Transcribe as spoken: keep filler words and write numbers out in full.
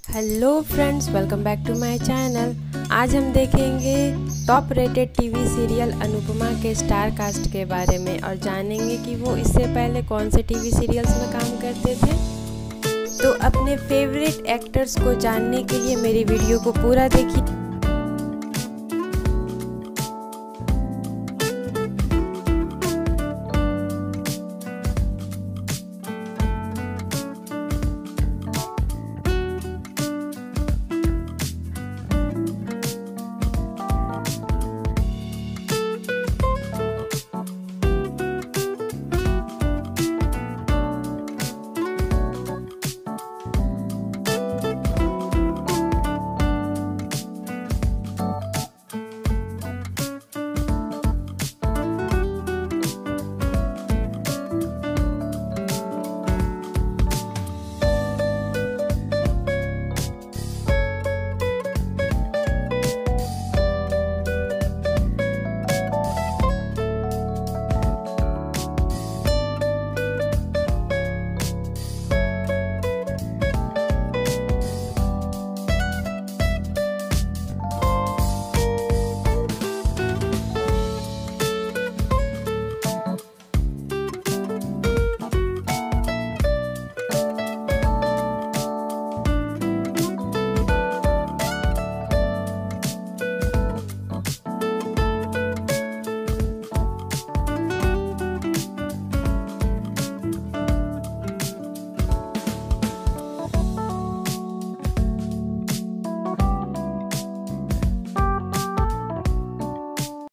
Hello friends, welcome back to my channel. आज हम देखेंगे top rated TV serial Anupama के स्टार कास्ट के बारे में और जानेंगे कि वो इससे पहले कौन से टीवी सीरियल्स में काम करते थे। तो अपने फेवरेट एक्टर्स को जानने के लिए मेरी वीडियो को पूरा देखिए।